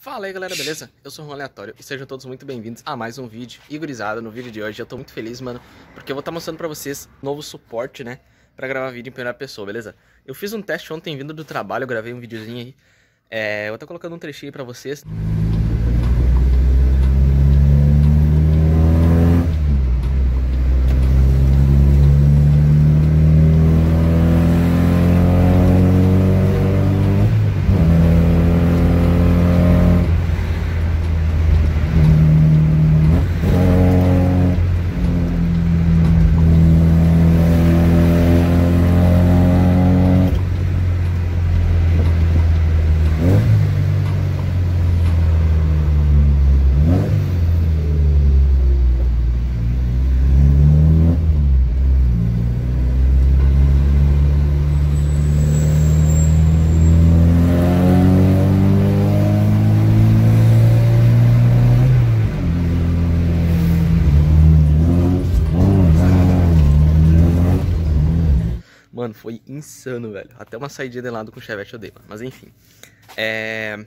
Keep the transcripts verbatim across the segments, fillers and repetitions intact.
Fala aí galera, beleza? Eu sou o Ron Aleatório e sejam todos muito bem-vindos a mais um vídeo. E gurizada, no vídeo de hoje eu tô muito feliz, mano, porque eu vou estar mostrando pra vocês novo suporte, né, pra gravar vídeo em primeira pessoa, beleza? Eu fiz um teste ontem vindo do trabalho, eu gravei um videozinho aí, é, eu vou estar colocando um trechinho aí pra vocês. Mano, foi insano, velho. Até uma saidinha de lado com o Chevette eu dei, mano. Mas enfim. É...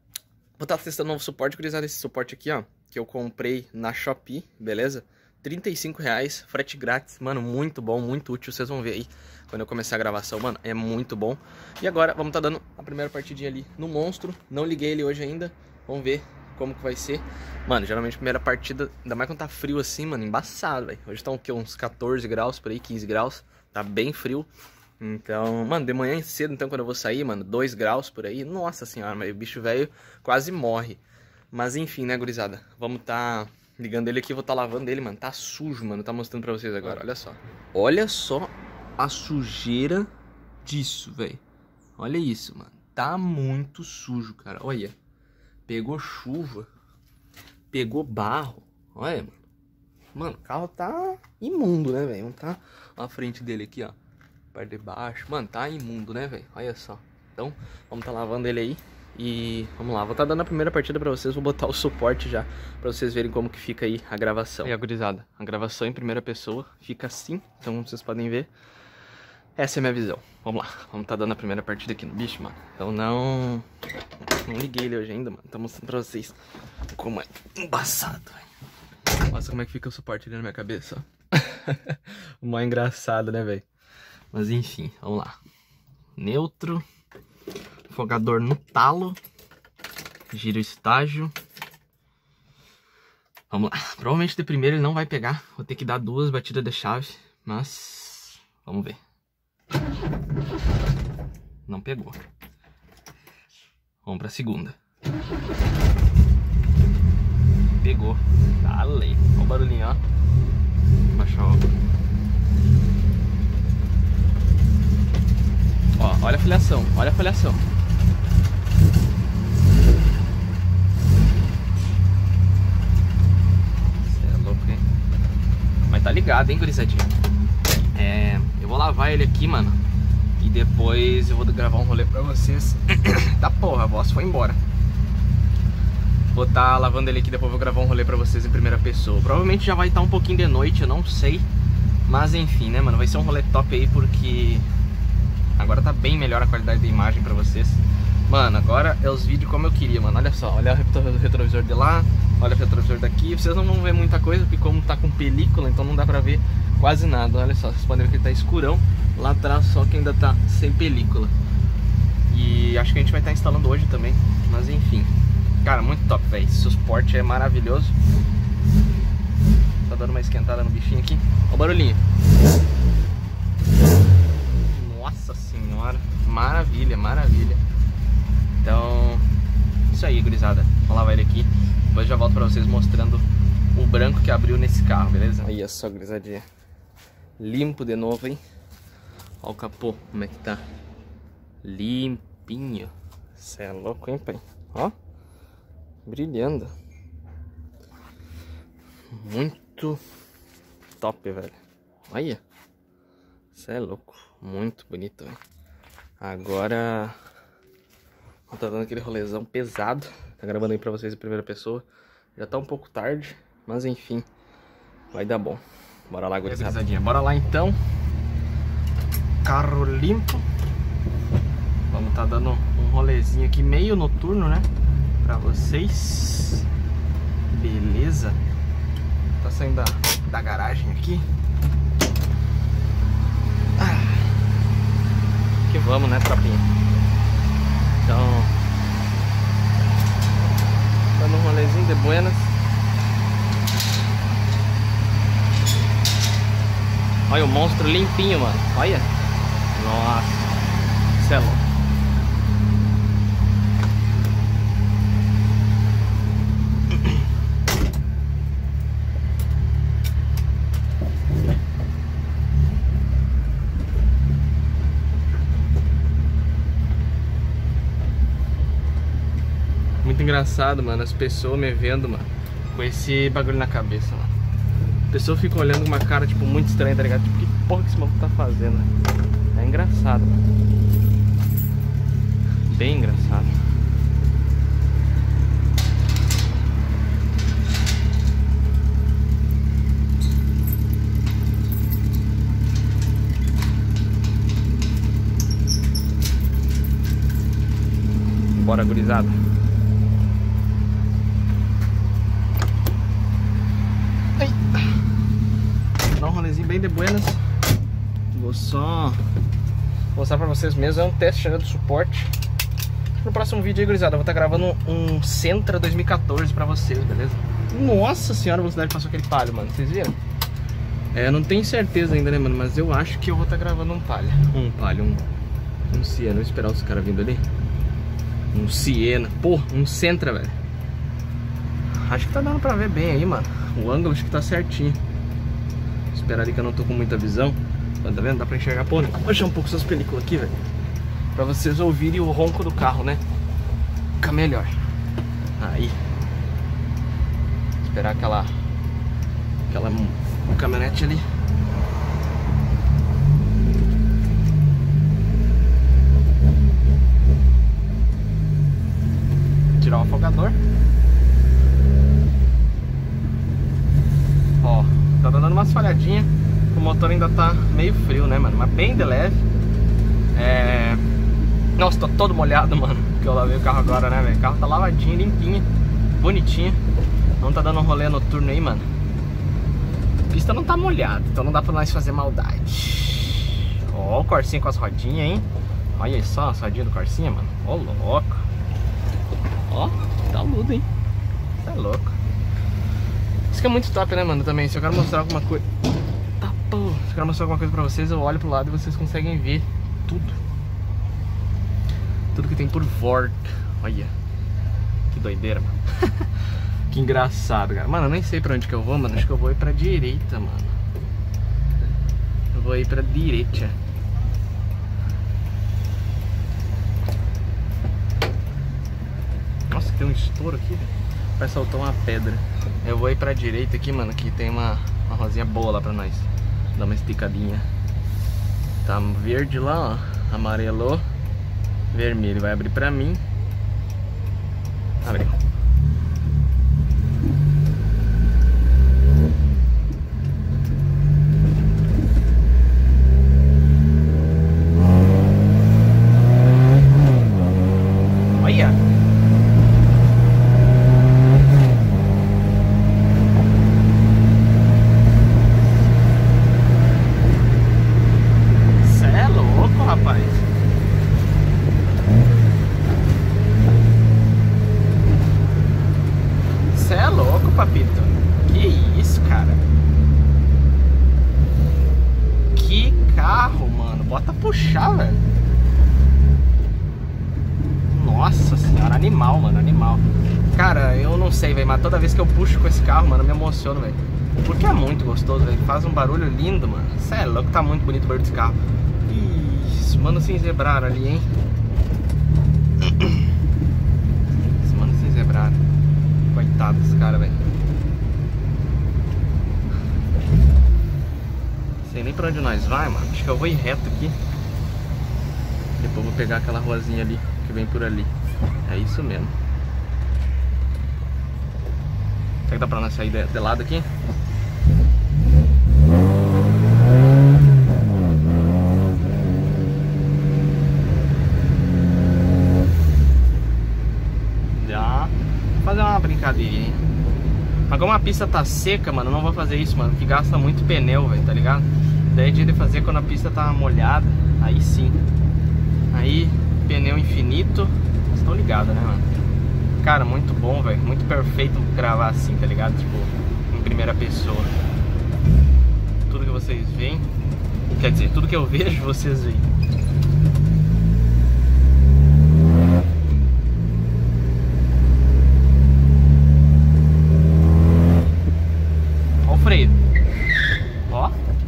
Vou estar testando um novo suporte, utilizar esse suporte aqui, ó. Que eu comprei na Shopee, beleza? trinta e cinco reais, frete grátis. Mano, muito bom, muito útil. Vocês vão ver aí quando eu começar a gravação, mano. É muito bom. E agora, vamos estar dando a primeira partidinha ali no Monstro. Não liguei ele hoje ainda. Vamos ver como que vai ser. Mano, geralmente a primeira partida, ainda mais quando tá frio assim, mano, embaçado, velho. Hoje tá o quê? Uns quatorze graus por aí, quinze graus. Tá bem frio. Então, mano, de manhã cedo, então, quando eu vou sair, mano, dois graus por aí. Nossa senhora, mas o bicho velho quase morre. Mas enfim, né, gurizada? Vamos tá ligando ele aqui, vou tá lavando ele, mano. Tá sujo, mano. Tá mostrando pra vocês agora, olha só. Olha só a sujeira disso, velho. Olha isso, mano. Tá muito sujo, cara. Olha. Pegou chuva. Pegou barro. Olha, mano. Mano, o carro tá imundo, né, velho? Não tá a frente dele aqui, ó. Parte de baixo. Mano, tá imundo, né, velho? Olha só. Então, vamos tá lavando ele aí. E vamos lá. Vou tá dando a primeira partida pra vocês. Vou botar o suporte já pra vocês verem como que fica aí a gravação. E a gurizada, a gravação em primeira pessoa fica assim. Então, como vocês podem ver, essa é a minha visão. Vamos lá. Vamos tá dando a primeira partida aqui no bicho, mano. Eu não... Não liguei ele hoje ainda, mano. Tô mostrando pra vocês como é embaçado, velho. Nossa, como é que fica o suporte ali na minha cabeça, ó. Mó engraçado, né, velho? Mas enfim, vamos lá. Neutro. Afogador no talo. Giro estágio. Vamos lá. Provavelmente de primeiro ele não vai pegar. Vou ter que dar duas batidas de chave. Mas... vamos ver. Não pegou. Vamos pra segunda. Pegou. Dale. Olha o barulhinho, ó. Baixar o... Ó, olha a filiação. Olha a filiação. Você é louco, hein? Mas tá ligado, hein, gurizadinha? É... Eu vou lavar ele aqui, mano. E depois eu vou gravar um rolê pra vocês. Tá porra, a voz foi embora. Vou estar lavando ele aqui, depois vou gravar um rolê pra vocês em primeira pessoa. Provavelmente já vai estar um pouquinho de noite, eu não sei. Mas enfim, né, mano, vai ser um rolê top aí porque agora tá bem melhor a qualidade da imagem pra vocês. Mano, agora é os vídeos como eu queria, mano. Olha só, olha o retrovisor de lá, olha o retrovisor daqui. Vocês não vão ver muita coisa porque como tá com película, então não dá pra ver quase nada. Olha só, vocês podem ver que ele tá escurão. Lá atrás só que ainda tá sem película. E acho que a gente vai estar instalando hoje também, mas enfim. Cara, muito top, velho. Esse suporte é maravilhoso. Tá dando uma esquentada no bichinho aqui. Olha o barulhinho. Nossa senhora. Maravilha, maravilha. Então, isso aí, gurizada. Vou lavar ele aqui. Depois já volto pra vocês mostrando o branco que abriu nesse carro, beleza? Aí, só, gurizadinha. Limpo de novo, hein? Olha o capô, como é que tá. Limpinho. Cê é louco, hein, pai? Ó. Brilhando. Muito top, velho. Olha. Você é louco. Muito bonito, velho. Agora vou tá dando aquele rolezão pesado. Tá gravando aí pra vocês em primeira pessoa. Já tá um pouco tarde, mas enfim, vai dar bom. Bora lá, gurizada. Bora lá então. Carro limpo. Vamos tá dando um rolezinho aqui meio noturno, né? pra vocês. Beleza? Tá saindo da, da garagem aqui. Ah, que vamos, né, tropinha? Então, dando um rolezinho de buenas. Olha o monstro limpinho, mano. Olha. Nossa. Cê é louco. Muito engraçado, mano, as pessoas me vendo, mano, com esse bagulho na cabeça, mano. A pessoa fica olhando com uma cara, tipo, muito estranha, tá ligado? Tipo, que porra que esse maluco tá fazendo, mano? É engraçado, mano. Bem engraçado. Bora, gurizada. Dá um rolezinho bem de buenas. Vou só mostrar pra vocês mesmo. É um teste do suporte. No próximo vídeo aí, gurizada, eu vou estar gravando um, um Sentra dois mil e quatorze pra vocês, beleza? Nossa senhora, a velocidade que passou aquele Palio, mano. Vocês viram? É, eu não tenho certeza ainda, né, mano? Mas eu acho que eu vou estar gravando um Palio. Um Palio, um, um Siena. Vou esperar os caras vindo ali. Um Siena. Pô, um Sentra, velho. Acho que tá dando pra ver bem aí, mano. O ângulo acho que tá certinho. Esperar ali que eu não tô com muita visão. Tá vendo? Dá pra enxergar. Pô, vou baixar um pouco essas películas aqui, velho, pra vocês ouvirem o ronco do carro, né? Fica melhor. Aí. Esperar aquela Aquela caminhonete ali. Tirar o afogador. Ó, tá dando umas falhadinhas. O motor ainda tá meio frio, né, mano? Mas bem de leve. É... Nossa, tô todo molhado, mano. Porque eu lavei o carro agora, né, velho? O carro tá lavadinho, limpinho, bonitinho. Não tá dando um rolê noturno aí, mano. A pista não tá molhada, então não dá pra nós fazer maldade. Ó, o Corsinha com as rodinhas, hein? Olha só as rodinhas do Corsinha, mano. Ó, louco. Ó, tá ludo, hein? Isso é louco. Isso que é muito top, né, mano? Também, se eu quero mostrar alguma coisa... Tá, pô. Se eu quero mostrar alguma coisa pra vocês, eu olho pro lado e vocês conseguem ver tudo. Tudo que tem por volta. Olha. Que doideira, mano. Que engraçado, cara. Mano, eu nem sei pra onde que eu vou, mano. Acho que eu vou ir pra direita, mano. Eu vou ir pra direita. Nossa, tem um estouro aqui, velho. Vai soltar uma pedra. Eu vou ir pra direita aqui, mano. Que tem uma, uma rosinha boa lá pra nós. Dar uma esticadinha. Tá verde lá, ó. Amarelou. Vermelho. Vai abrir pra mim. Abriu. Olha. Cê é louco, rapaz. Cê é louco, papito. Que isso, cara. Que carro, mano. Bota puxar, velho. Nossa senhora, animal, mano, animal. Cara, eu não sei, velho, mas toda vez que eu puxo com esse carro, mano, eu me emociono, velho. Porque é muito gostoso, velho. Faz um barulho lindo, mano. Cê é louco, tá muito bonito o barulho desse carro. Isso, mano, se enzebraram ali, hein. Esse mano se enzebraram. Coitado desse cara, velho. Sei nem pra onde nós vai, mano. Acho que eu vou ir reto aqui. Depois eu vou pegar aquela ruazinha ali que vem por ali. É isso mesmo. Será que dá pra nós sair de, de lado aqui? Já. Vou fazer uma brincadeirinha. Mas como a pista tá seca, mano, eu não vou fazer isso, mano, que gasta muito pneu, velho, tá ligado? Daí é dia de fazer quando a pista tá molhada, aí sim. Aí, pneu infinito, vocês estão ligados, né, mano? Cara, muito bom, velho, muito perfeito gravar assim, tá ligado? Tipo, em primeira pessoa. Tudo que vocês veem, quer dizer, tudo que eu vejo, vocês veem. Ó o freio. Ó.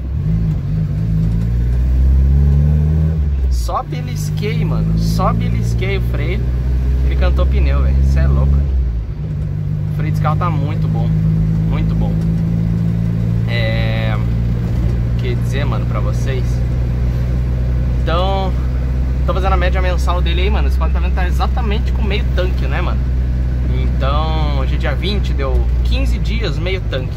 Só belisquei, mano. Só belisquei o freio. Ele cantou pneu, velho. Isso é louco. O freio desse carro tá muito bom. Muito bom. É... Quer dizer, mano, pra vocês. Então, tô fazendo a média mensal dele aí, mano. Esse quadro tá vendo, tá exatamente com meio tanque, né, mano? Então, hoje é dia vinte, deu quinze dias, meio tanque.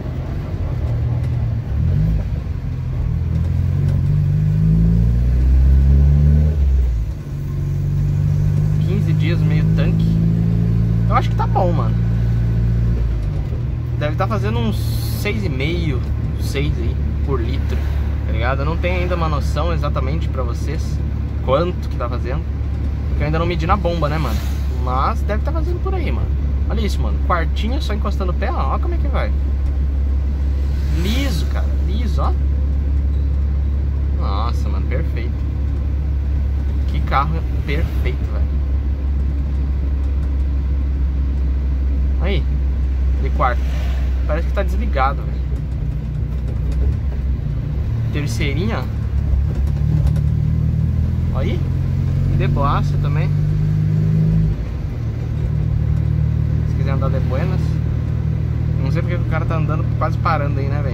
quinze dias, meio tanque. Eu acho que tá bom, mano. Deve estar fazendo uns seis e meio, seis aí por litro, tá ligado? Eu não tenho ainda uma noção exatamente pra vocês quanto que tá fazendo, porque eu ainda não medi na bomba, né, mano? Mas deve estar fazendo por aí, mano. Olha isso, mano. Quartinho só encostando o pé, ó. Olha como é que vai. Liso, cara. Liso, ó. Nossa, mano. Perfeito. Que carro perfeito, velho. Aí. De quarto. Parece que tá desligado, velho. Terceirinha. Olha aí. De boaça também. Se quiser andar de buenas. Não sei porque o cara tá andando quase parando aí, né, velho?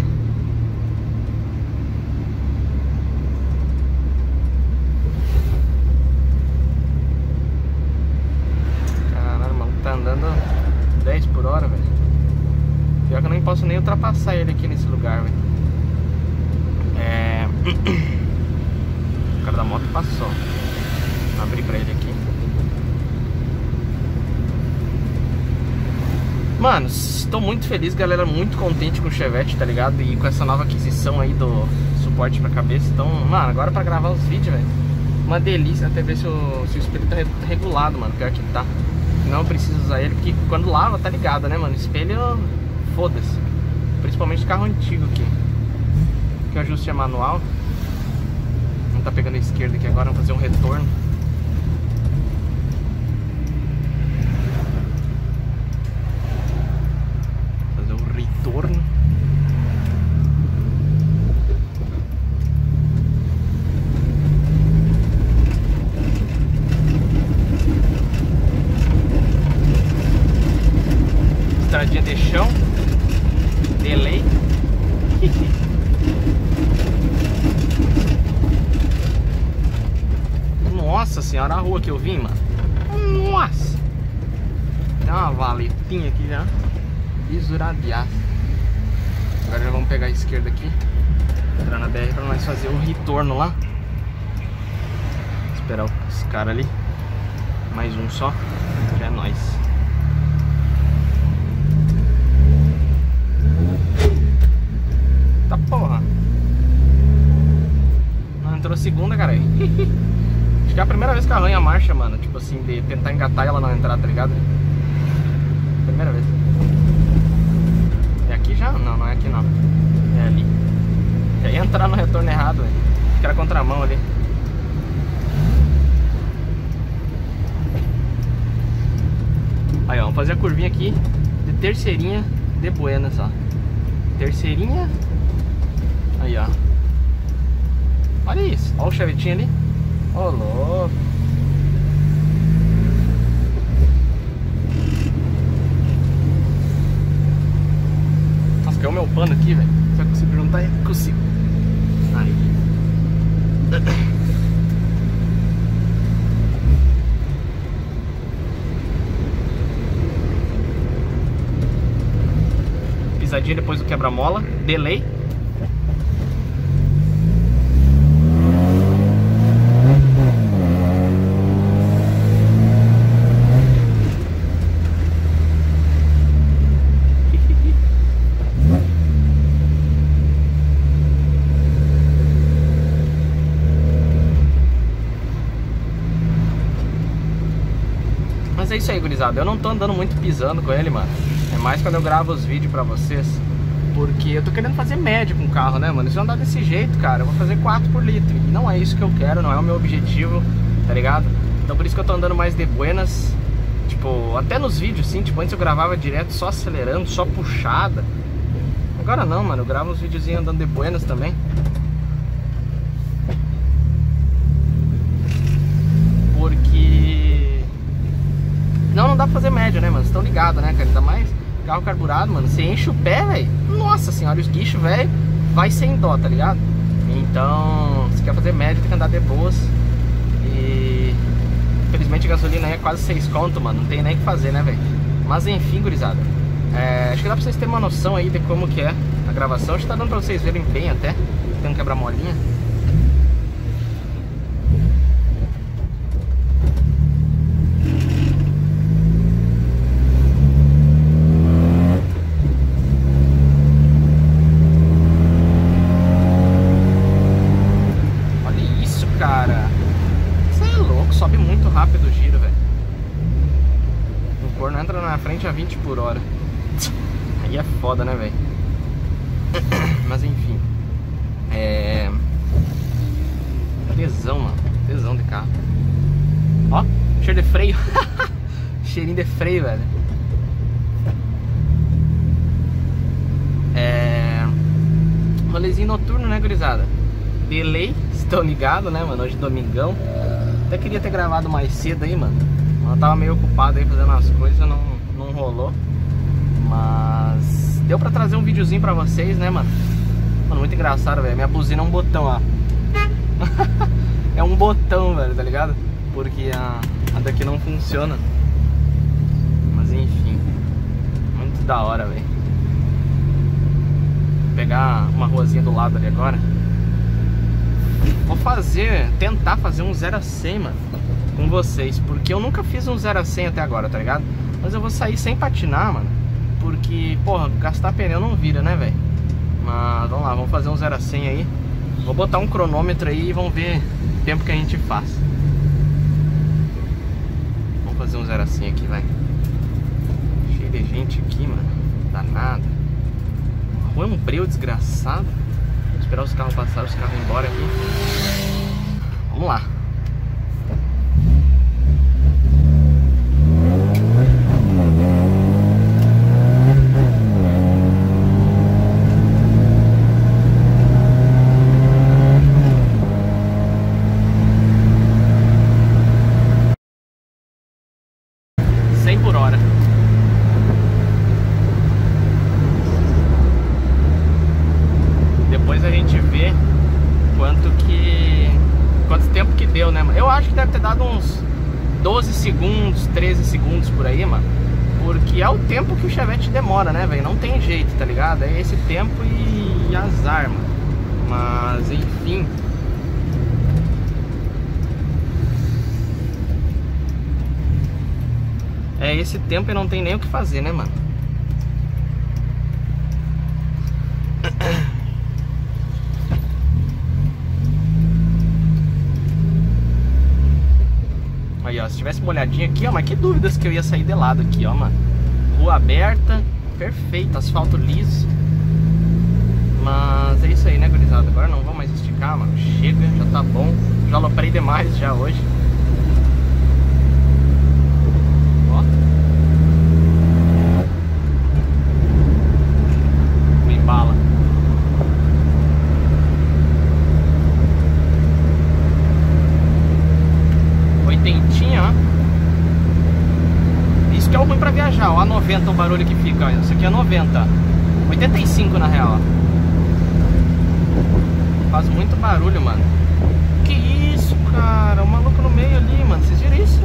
Caralho, mano, tá andando dez por hora, velho. Pior que eu nem posso nem ultrapassar ele aqui nesse lugar, velho. É... O cara da moto passou. Vou abrir pra ele aqui. Mano, estou muito feliz, galera. Muito contente com o Chevette, tá ligado? E com essa nova aquisição aí do suporte pra cabeça. Então, mano, agora pra gravar os vídeos, velho, uma delícia. Até ver se o, se o espelho tá regulado, mano. Pior que tá. Não preciso usar ele, porque quando lava, tá ligado, né, mano? Espelho, foda-se. Principalmente carro antigo aqui. Que o ajuste é manual. Não tá pegando a esquerda aqui agora, vamos fazer um retorno. Fazer um retorno. Estradinha de chão. Delay. Nossa senhora, a rua que eu vim, mano. Nossa. Tem uma valetinha aqui já. Bisuradiaço. Agora já vamos pegar a esquerda aqui. Entrar na B R pra nós fazer o retorno lá. Esperar os caras ali. Mais um só. Já é nóis. Tá porra. Não entrou segunda, cara. Acho que é a primeira vez que eu arranho a marcha, mano. Tipo assim, de tentar engatar e ela não entrar, tá ligado? Primeira vez. É aqui já? Não, não é aqui não. É ali. Já ia entrar no retorno errado, velho. Acho que era contramão ali. Aí, ó, vamos fazer a curvinha aqui de terceirinha de buenas, ó. Terceirinha. Aí, ó. Olha isso. Olha o chevetinho ali. Ô, oh, louco. Nossa, caiu meu pano aqui, velho. Se eu conseguir juntar, eu consigo. Aí. Pisadinha depois do quebra-mola. Delay. é isso aí, gurizada. Eu não tô andando muito pisando com ele, mano. É mais quando eu gravo os vídeos pra vocês. Porque eu tô querendo fazer média com o carro, né, mano? Se eu andar desse jeito, cara, eu vou fazer quatro por litro. E não é isso que eu quero, não é o meu objetivo, tá ligado? Então por isso que eu tô andando mais de buenas. Tipo, até nos vídeos, assim, tipo, antes eu gravava direto só acelerando, só puxada. Agora não, mano, eu gravo uns videozinhos andando de buenas também. Porque... Não, não dá pra fazer média, né, mano? Vocês estão ligados, né, cara? Ainda mais carro carburado, mano. Você enche o pé, velho. Nossa senhora, os guichos, velho, vai sem dó, tá ligado? Então, se quer fazer média, tem que andar de boas. E... Infelizmente a gasolina aí é quase seis conto, mano. Não tem nem o que fazer, né, velho? Mas enfim, gurizada. É, acho que dá pra vocês terem uma noção aí de como que é a gravação. Acho que tá dando pra vocês verem bem até. Tem um quebra-molinha. Olha isso, cara. Você é louco, sobe muito rápido o giro, velho. O corno entra na frente a vinte por hora. Aí é foda, né, velho? Mas enfim. É... Tesão, mano. Tesão de carro. Ó, cheiro de freio. Cheirinho de freio, velho. É... Rolezinho noturno, né, gurizada? Delay, estão ligados, né, mano? Hoje é domingão. Até queria ter gravado mais cedo aí, mano. Eu tava meio ocupado aí fazendo as coisas, não, não rolou. Mas deu pra trazer um videozinho pra vocês, né, mano? Mano, muito engraçado, velho. Minha buzina é um botão, ó. É um botão, velho, tá ligado? Porque a, a daqui não funciona. Mas enfim, muito da hora, velho. Vou pegar uma ruazinha do lado ali agora. Vou fazer, tentar fazer um zero a cem, mano, com vocês. Porque eu nunca fiz um zero a cem até agora, tá ligado? Mas eu vou sair sem patinar, mano. Porque, porra, gastar pneu não vira, né, velho? Mas vamos lá, vamos fazer um zero a cem aí. Vou botar um cronômetro aí e vamos ver o tempo que a gente faz. Vamos fazer um zero a cem aqui, vai. Cheio de gente aqui, mano. Danado. A rua é um breu desgraçado. Vou esperar os carros passarem, os carros ir embora aqui. Vamos lá. cem por hora. Depois a gente vê quanto que... quanto tempo que deu, né, mano? Eu acho que deve ter dado uns doze segundos, treze segundos por aí, mano. Porque é o tempo que o Chevette demora, né, velho? Não tem jeito, tá ligado? É esse tempo e, e azar, mano. Mas, enfim... É esse tempo e não tem nem o que fazer, né, mano? Aí, ó, se tivesse uma olhadinha aqui, ó, mas que dúvidas que eu ia sair de lado aqui, ó, mano. Rua aberta, perfeito, asfalto liso. Mas é isso aí, né, gurizada? Agora não vou mais esticar, mano. Chega, já tá bom. Já aloprei demais já hoje. Bala. Oitentinha, ó. Isso que é o ruim pra viajar, ó. A noventa o barulho que fica, ó. Isso aqui é noventa. oitenta e cinco na real, ó. Faz muito barulho, mano. Que isso, cara? O maluco no meio ali, mano. Vocês viram isso?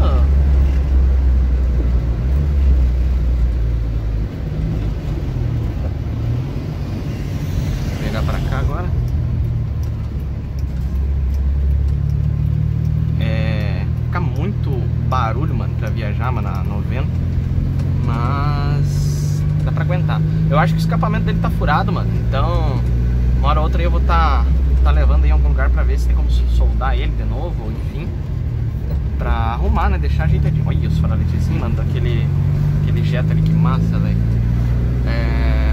Pra cá agora. É... Fica muito barulho, mano, pra viajar, mano, na noventa. Mas dá pra aguentar. Eu acho que o escapamento dele tá furado, mano. Então, uma hora ou outra aí eu vou tá, tá levando aí em algum lugar pra ver se tem como soldar ele de novo, ou enfim. pra arrumar, né? Deixar ajeitadinho. Olha os faraletes assim, mano, daquele aquele Jetta ali, que massa, velho. É...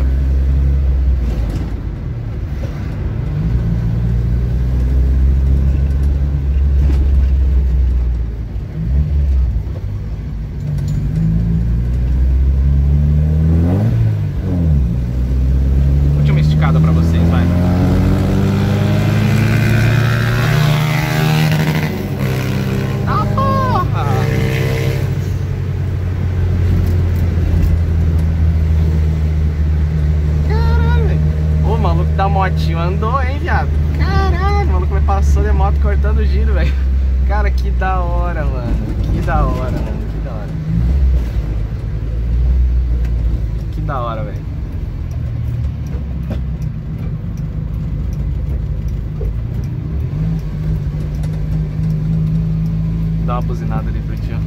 Última esticada pra vocês, vai. Da motinho andou, hein, viado? Caralho, o maluco me passou de moto cortando o giro, velho. Cara, que da hora, mano. Que da hora, mano. Que da hora. Que da hora, velho. Dá uma buzinada ali pro tio.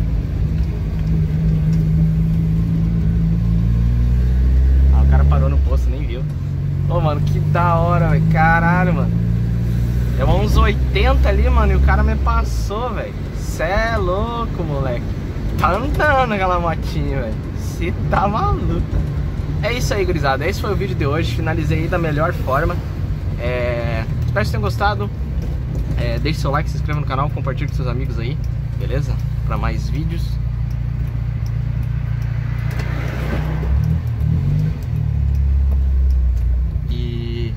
Ah, o cara parou no posto, nem viu. Ô, mano, que da hora, velho. Caralho, mano. Deu uns oitenta ali, mano, e o cara me passou, velho. Cê é louco, moleque. Tá andando aquela motinha, velho. Cê tá maluco. É isso aí, gurizada. Esse foi o vídeo de hoje. Finalizei aí da melhor forma. É... Espero que vocês tenham gostado. É... Deixe seu like, se inscreva no canal, compartilhe com seus amigos aí. Beleza? Pra mais vídeos.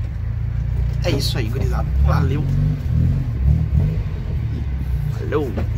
É isso aí, gurizada. Valeu. Valeu.